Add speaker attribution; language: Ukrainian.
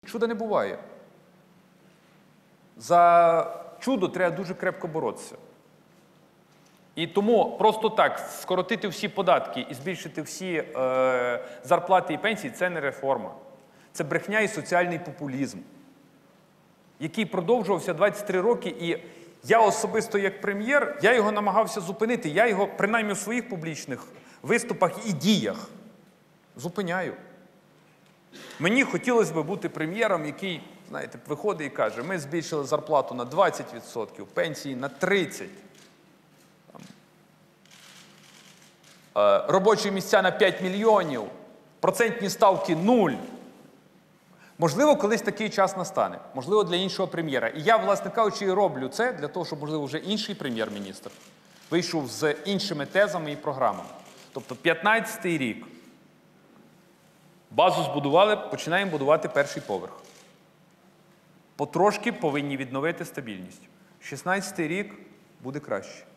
Speaker 1: Чуда не буває. За чудо треба дуже крепко боротися. І тому просто так скоротити всі податки і збільшити всі зарплати і пенсії – це не реформа. Це брехня і соціальний популізм, який продовжувався 23 роки. І я особисто як прем'єр, я його намагався зупинити. Я його, принаймні в своїх публічних виступах і діях, зупиняю. Мені хотілося б бути прем'єром, який, знаєте, виходить і каже, ми збільшили зарплату на 20%, пенсії на 30%. Робочі місця на 5 мільйонів, процентні ставки – 0. Можливо, колись такий час настане. Можливо, для іншого прем'єра. І я, власне кажучи, і роблю це для того, щоб, можливо, вже інший прем'єр-міністр вийшов з іншими тезами і програмами. Тобто, 15-й рік. Базу збудували, починаємо будувати перший поверх. Потрошки повинні відновити стабільність. 16-й рік буде краще.